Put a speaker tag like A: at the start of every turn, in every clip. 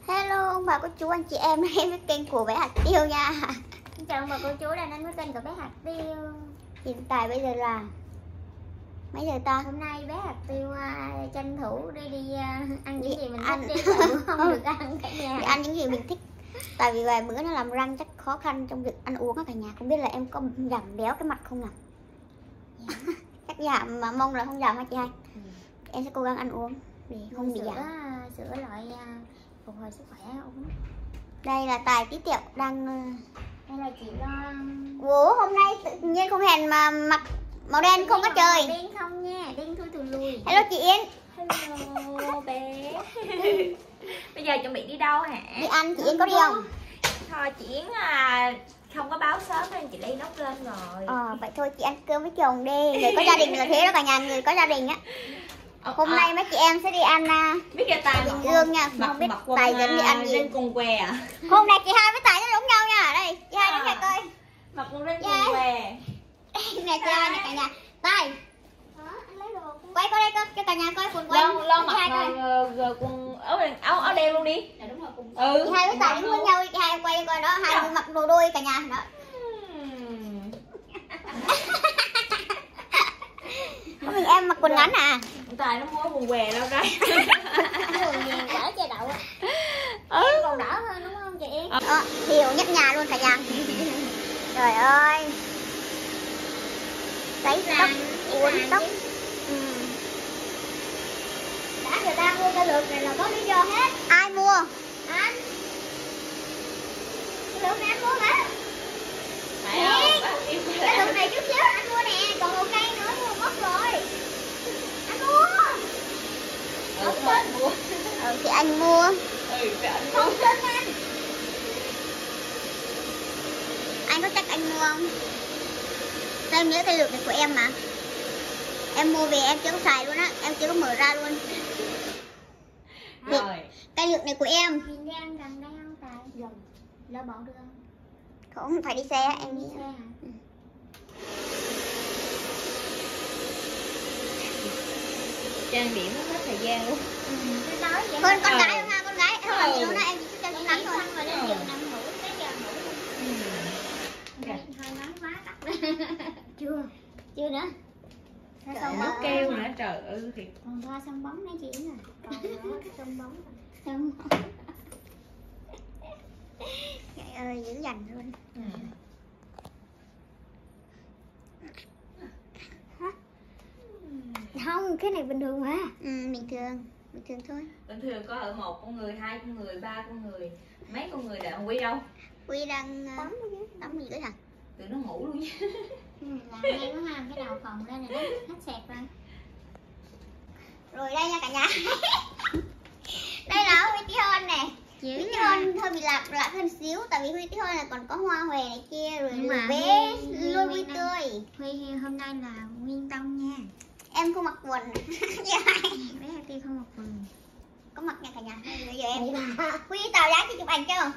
A: Hello ông bà cô chú anh chị em đến với kênh của bé Hạt Tiêu nha.
B: Xin chào ông bà cô chú đang đến với kênh của bé Hạt Tiêu.
A: Hiện tại bây giờ là mấy giờ ta?
B: Hôm nay bé Hạt Tiêu tranh thủ đi ăn những gì mình
A: ăn.
B: thích đi, bữa không được ăn cả nhà.
A: Đi ăn những gì mình thích. Tại vì vài bữa nó làm răng chắc khó khăn trong việc ăn uống á cả nhà. Không biết là em có giảm béo cái mặt không nào? Chắc giảm mà mong là không giảm hả chị hai? Em sẽ cố gắng ăn uống để không bị giảm.
B: Sữa loại phục hồi sức khỏe uống.
A: Đây là Tài Tí Tẹo đang.
B: Đây là chị Loan.
A: Ủa hôm nay tự nhiên không hẹn mà mặc màu đen không có trời.
B: Đen không nha, đen thui thùi lùi.
A: Hello chị Yến.
C: Hello bé. Bây giờ chuẩn bị đi đâu hả?
A: Đi ăn chị Yến có đi không?
C: Thôi chị Yến không có báo sớm nên chị Ly nấu lên rồi.
A: Vậy thôi chị ăn cơm với chồng đi. Người có gia đình là thế đó cả nhà, người có gia đình á. Hôm nay mấy chị em sẽ đi ăn
C: biết kìa Tài
A: Bình Dương nha. Không biết Tài dẫn đi ăn gì.
C: lên cùng què à?
A: Hôm nay chị hai với Tài nó giống nhau nha. Đây chị hai đến nhà coi.
C: Mặc quần lên cùng què.
A: Nè chị hai nè cả nhà. Tài
B: Anh lấy đồ.
A: quay qua đây cho cả nhà coi quần quay.
C: Lon mặc quần áo đen luôn đi.
B: Dạ đúng rồi, cùng.
A: Chị hai với Tài đứng với nhau đi. Chị hai quay coi đó. Hai người mặc đồ đôi cả nhà đó. Có mình em mặc quần ngắn à?
C: Tài nó mua quần què đâu đây.
B: Quần vàng quả chai đậu. Em còn đỡ hơn đúng không chị Yến?
A: Hiểu nhất nhà luôn cả nhà. Trời ơi. Sấy tóc, uốn tóc.
B: Đã người ta mua cái lượt này là có lý do hết.
A: Ai mua?
B: Anh. Cái lượt này anh mua hả?
C: Phải không?
B: Cái lượt này chút xíu anh mua nè, còn một cây nữa mua mất rồi. Anh mua.
C: Anh mua.
A: Thì anh mua.
C: Phải anh mua.
B: Không tin anh.
A: Anh có chắc anh mua không? Sao em nhớ cái lượt này của em mà. Em mua về em chưa có xài luôn á, em chưa có mở ra luôn.
C: Rồi.
A: Cái lượt này của em.
B: Mình đi ăn gần đây không Tài? Gần. Lỡ bỏ được không?
A: Không phải đi xe em
B: Đi
A: đi.
B: xe hả?
C: Trang điểm nó hết thời gian luôn.
B: Tôi nói vậy.
A: Con gái không ha, con gái không làm gì đâu đó, em chỉ cho
B: Em
A: nắng
B: nghĩ
A: thôi.
B: xong rồi lên giường nằm ngủ tới giờ ngủ luôn. Hơi nắng quá tắt lên. Chưa. Chưa nữa. Thoa
A: Trời
B: son
A: ơi.
B: bóng
C: Kêu nữa trời ơi thiệt.
B: còn thoa son bóng nữa chị nè. Còn đó cái son bóng.
A: Trời ơi, dữ dằn luôn.
B: Không, cái này bình thường mà.
A: Bình thường thôi.
C: Bình thường có ở một con người, hai con người, ba con người, mấy con người đàn Quy đâu?
A: Quy đang tắm gì đấy hả?
C: Tụi nó ngủ luôn chứ.
B: Làm ngay có ha, cái đầu phòng lên này đó, hết sẹt ra.
A: Rồi đây nha cả nhà. Đây là Huy Tí Hon nè. Huy Tí Hon hơi bị lạc hơn xíu. Tại vì Huy Tí Hon là còn có hoa hòe này kia. Rồi
B: Nhưng mà
A: bé
B: Huy
A: luôn vui tươi.
B: Huy hôm nay là nguyên tông nha.
A: Em không mặc quần.
B: Bé Hạt Tiêu không mặc quần.
A: Có mặc nha cả nhà. Bây giờ em Huy tào giá cho chụp ảnh cho.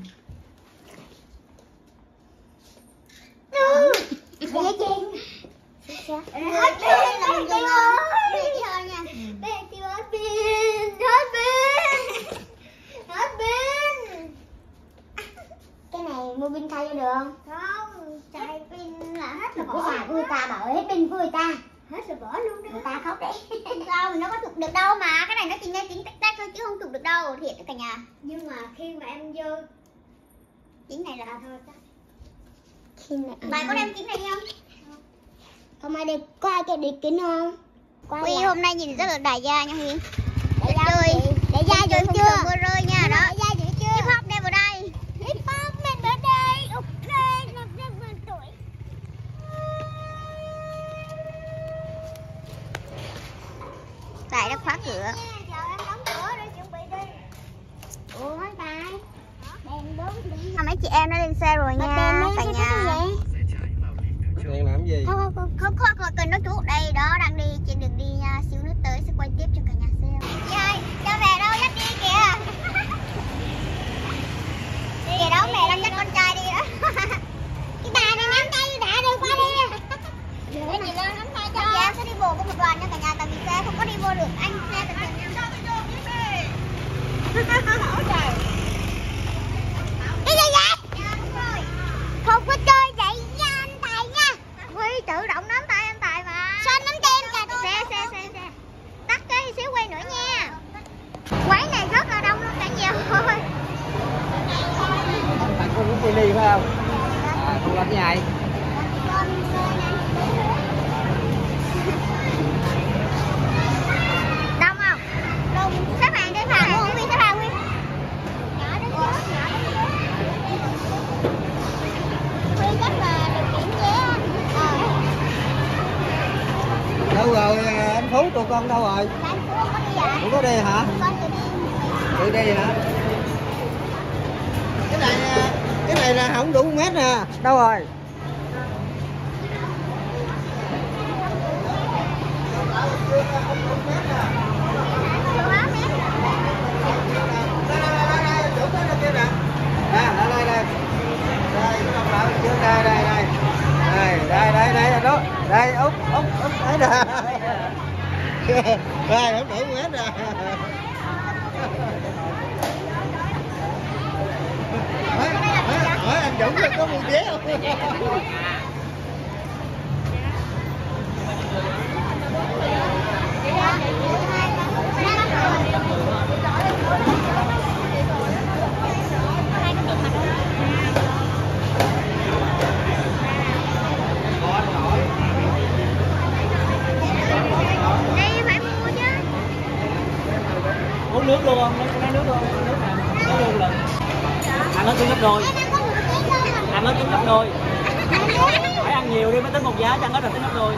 B: Dễ chịu.
A: Hết pin là mình dùng Huy Tí Hon nha.
B: Bé Hạt Tiêu hết pin. Hết pin. Hết pin.
A: Cái này mua pin thay cho được không?
B: Không, chạy pin là hết rồi
A: Cái
B: bỏ.
A: nhà của người ta bảo hết pin của người ta.
B: Hết rồi bỏ luôn đó.
A: Người ta khóc đấy. Sao nó có chụp được đâu mà. Cái này nó chỉ nghe tiếng tách tách thôi chứ không chụp được đâu. Thiệt cả nhà.
B: Nhưng mà khi mà em vô
A: Tiếng này là
B: thôi chắc.
A: khi này bài có đem kính này đi không?
B: Không ai đẹp, có ai cho đẹp kính không?
A: Huy hôm nay nhìn rất là đại gia nha Huy.
B: Đại gia
A: chơi
B: gì?
A: đại gia
B: chơi
A: không
B: chưa?
A: sợ mưa rơi nha đó.
B: Đại gia gì chưa?
A: Hip hop đem vào đây.
B: Hip hop mình ở đây. Ok, năm rất là tuổi.
A: Tại đã khóa cửa.
B: Giờ em đóng cửa để chuẩn bị đi.
A: Ủa Tài.
B: Đèn đúng đi.
A: Mấy chị em đã lên xe rồi nha cả nhà.
D: Đang làm gì?
A: Không cần nó chú đây đó đang đi trên đường đi nha. Xíu nữa tới sẽ quay tiếp cho cả nhà xem. Chị ơi, cho mẹ đâu dắt đi kìa. Kìa đó mẹ đang dắt con trai đi đó. Cái bà này nắm tay đã đi qua đi.
B: Để chị lên nắm tay cho.
A: Chị em sẽ đi bộ có một đoàn nha cả nhà. Tại vì xe không có đi vô được. Anh xe tự nhiên.
B: Trời.
D: phải không? À, con lên cái này.
A: Đông không? Đông. Xếp hàng đi Phạm, mua Nguyên xếp hàng Nguyên. Nhỏ đến nhỏ Nguyên chắc là được kiểm vé.
D: Đâu rồi anh Phú tụi con đâu rồi?
A: Anh Phú không có đi vậy?
D: Không có đi hả?
A: Con tự đi.
D: Tự đi hả? Cái này là không đủ 1 mét nè. Đâu rồi? Đây đó, đây úp thấy nè. Đây không đủ 1 mét nè. Hỏi anh Dũng có mua vé không?
E: Uống nước luôn không? Lấy nước luôn, nước nè, nước luôn lần. Ăn nó cứng gấp đôi. Ăn nó cứng gấp đôi. Phải ăn nhiều đi mới tính một giá, chứ ăn hết là tính gấp đôi.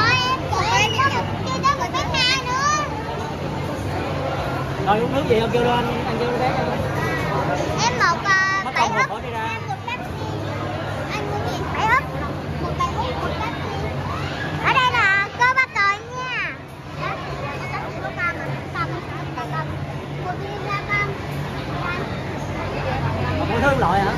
E: Rồi uống nước gì không kêu lên, anh kêu bé cho.
A: Em một bảy ấp.
E: Bỏ đi ra.
A: Anh muốn gì? 7 ấp. Một bài úp, một cam. Ở đây là cơ bắp tỏi nha.
E: Một thứ loại hả?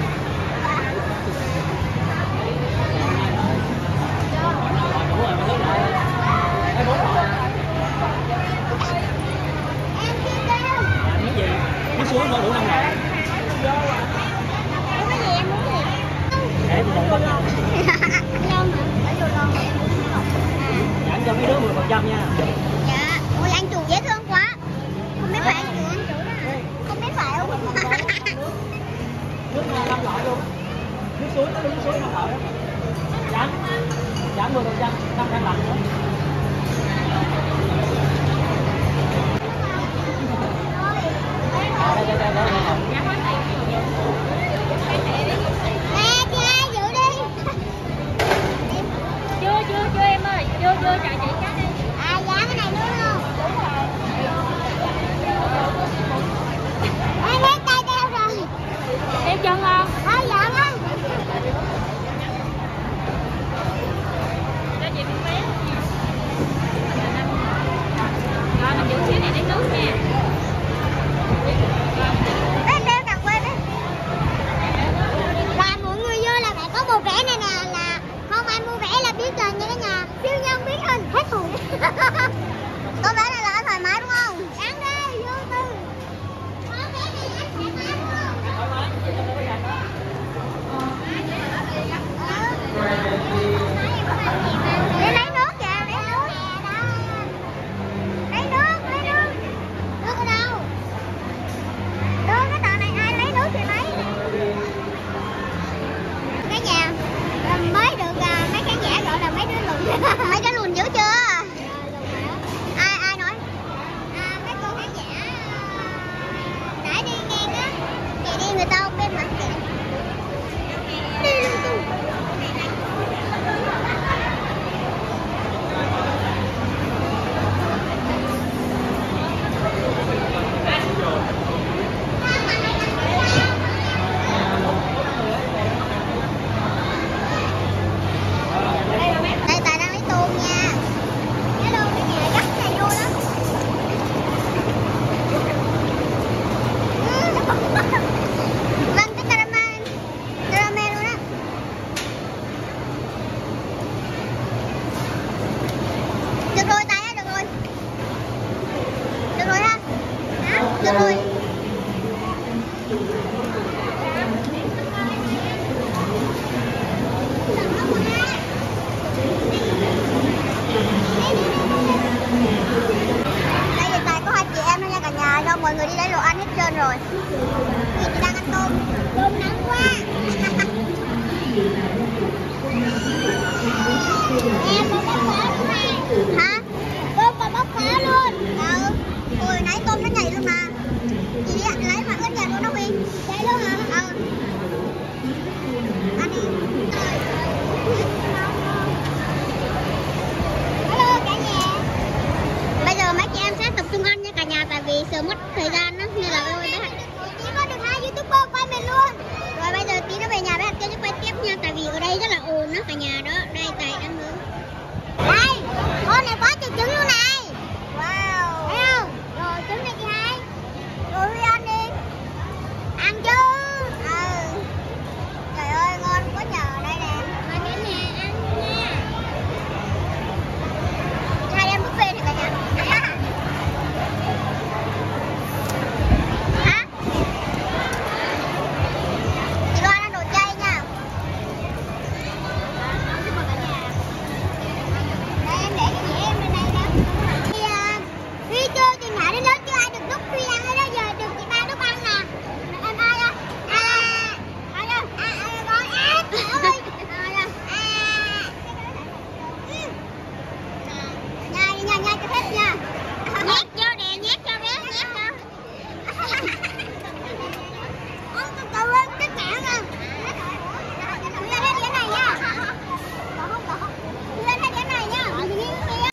E: Nước gì? Nước suối thôi đủ 5 ngàn.
A: Cái gì em muốn gì?
E: Để một phần
A: Lon hả? Ở vô lon.
E: giảm cho mấy đứa 10% nha.
A: Dạ. Ôi anh chủ dễ thương quá. Không biết phải anh chủ. Không biết phải không?
E: Nước 5 loại luôn. Nước suối nó nước suối 5 loại đó. Giảm 10%, 5 khăn lạnh nữa.
A: Nè chị hai giữ đi.
B: Chưa em ơi, chưa chờ chị cái đi.
A: À giá cái này nữa không? Đúng rồi. Em hết tay đeo rồi.
B: Em chân không?
A: Dạ không.
B: Cho chị miếng vé. Rồi mình giữ xíu này lấy nước nha.
A: Em đeo đặt quên đấy. Là mọi người vô là phải có bộ vẽ này nè, là không ai mua vẽ là biết rồi nha cả nhà. Siêu nhân biến hình hết hồn. Có vẽ này là thoải mái đúng không? Đáng đi, vô tư. Có vẽ này là thoải mái đúng không? Để lấy nước kìa, lấy nước. Lấy nước, lấy nước. Nước ở đâu? Đưa cái tờ này ai lấy nước thì lấy. Cái nhà mới được mấy khán giả gọi là mấy đứa lùn. Mấy cái lùn dữ chưa? Ai nói? Mấy cô khán giả đã đi ngang á, thì đi người ta không bên mặt kìa. Đi lung tung. Đây Tài đang lấy tôm nha. Cái đồ này nhà gấp này vui lắm. Vâng, cái caramel luôn á. Được rồi Tài ơi, được rồi. Được rồi ha. Được rồi. Đây hiện tại có 2 chị em thôi nha cả nhà, do mọi người đi lấy đồ ăn hết trơn rồi. Chị đang ăn tôm. Tôm nóng quá.
B: Em có bóc khóa luôn này. Hả? Cô có bóc khóa luôn. Hồi nãy tôm nó nhảy luôn mà. Chị đi lấy mà ướt nhảy luôn đó Huy. Chạy luôn hả? Ăn đi. Hello cả nhà. Bây giờ mấy chị em sẽ tập trung ăn nha cả nhà, tại vì sợ mất thời gian đó, nên là ơi bé chỉ có được 2 YouTuber quay mình luôn. Rồi bây giờ tí nó về nhà bé Hạnh kêu cho quay tiếp nha, tại vì ở đây rất là ồn đó cả nhà đó. Đây Tài đang nướng. Đây, con này có trứng luôn này. Wow. Thấy không? Rồi trứng này chị hai. Rồi Huy ăn đi. Ăn chưa?